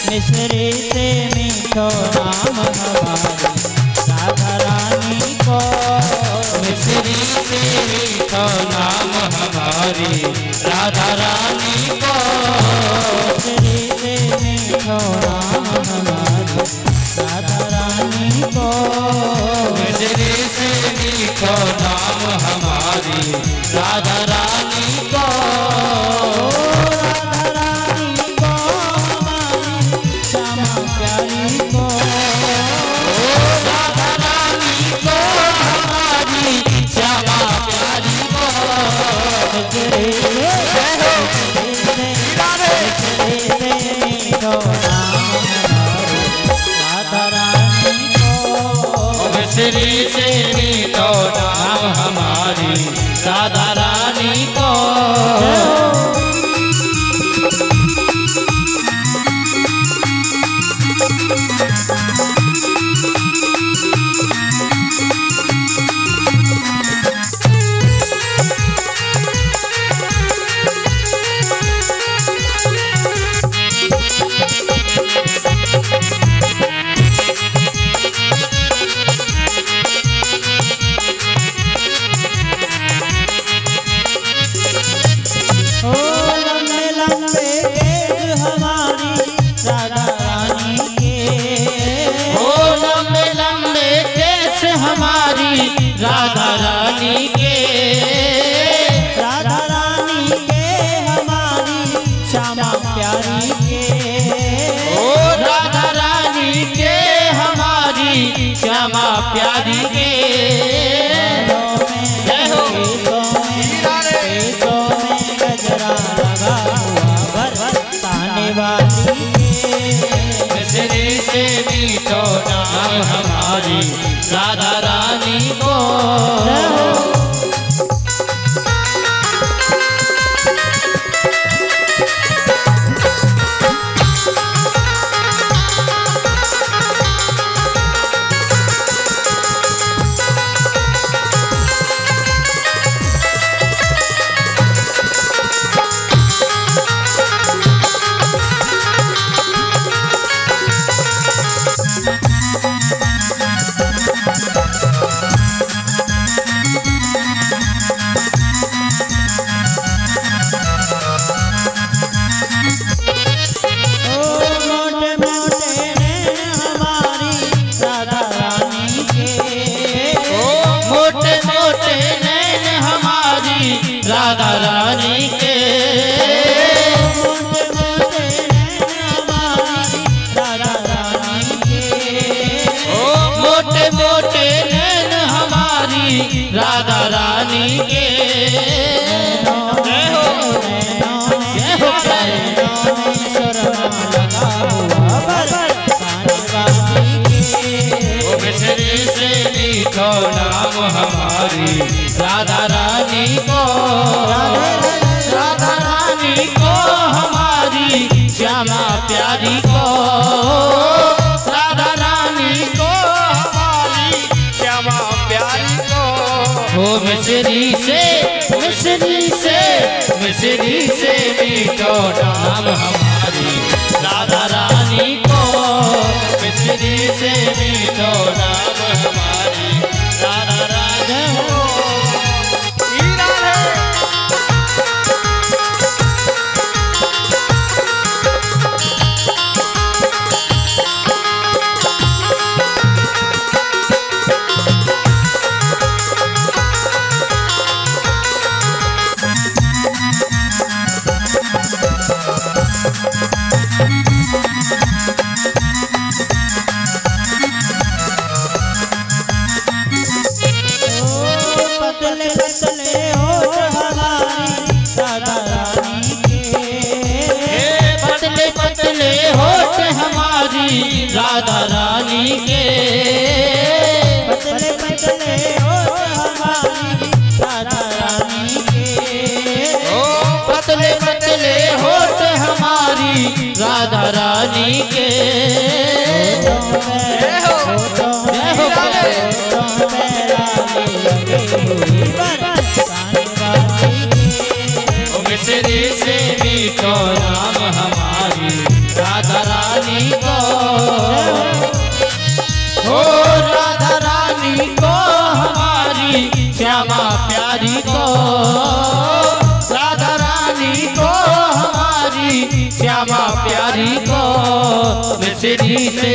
मिश्री से मीठो नाम हमारी राधा रानी को। मिश्री से मीठो नाम हमारी राधा रानी को। मिश्री से मीठो नाम हमारी राधा रानी को। मिश्री से मीठो नाम हमारी राधा रानी को। मिश्री से मीठो नाम हमारी राधा रानी को। राधा रानी के, राधा रानी के हमारी श्यामा प्यारी के। ओ राधा रानी के हमारी श्यामा प्यारी के। जय हो। पेटों में गजरा लगा हुआ बरसाने वाली के। मिश्री से मीठो नाम हमारी राधा रानी को। राधा रानी के, राधा रानी के। ओ मोटे मोटे नैन हमारी राधा रानी के। जय हो जय हो। ओ मिश्री से मीठो नाम हमारी राधा रानी को। राधा रानी को हमारी श्यामा प्यारी को। राधा रानी को हमारी श्यामा प्यारी को। ओ मिश्री से मीठो नाम हमारी राधा रानी को। मिश्री से मीठो नाम हमारी राधा रानी को। पतले पतले होठ हमारी राधा रानी के। पतले पतले होठ हमारी राधा रानी के। पतले पतले होठ हमारी राधा रानी के। ओ पतले पतले होठ हमारी राधा रानी के। मिश्री से मीठो नाम हमारी राधा रानी रानी को मिश्री से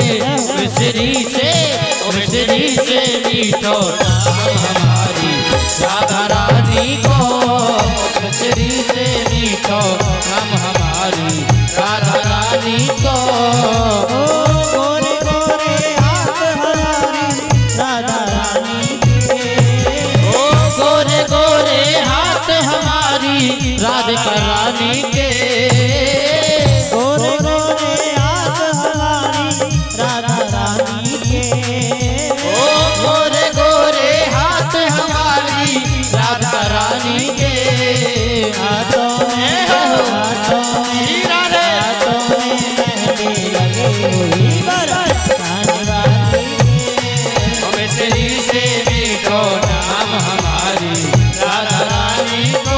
मीठो नाम हमारी राधा रानी को मिश्री से मीठो नाम हमारी राधा रानी को गोरे गोरे हाथ हमारी राधा रानी के गोरे गोरे हाथ हमारी राधिका रानी के गोरे गोरे हाथ हमारी राधा रानी के गोरे गोरे हाथ हमारी राधा रानी के हाथों में मेहंदी लगी हुई बरसाने वाली मिश्री से मीठो नाम हमारी राधा रानी को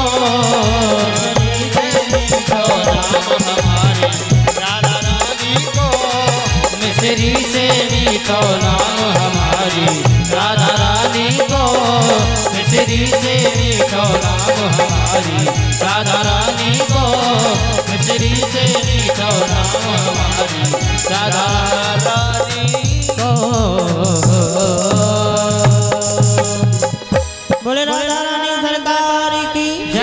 मिश्री से मीठो नाम हमारी राधा रानी को मिश्री से मीठो नाम हमारी राधा रानी को मिश्री से मीठो नाम हमारी राधा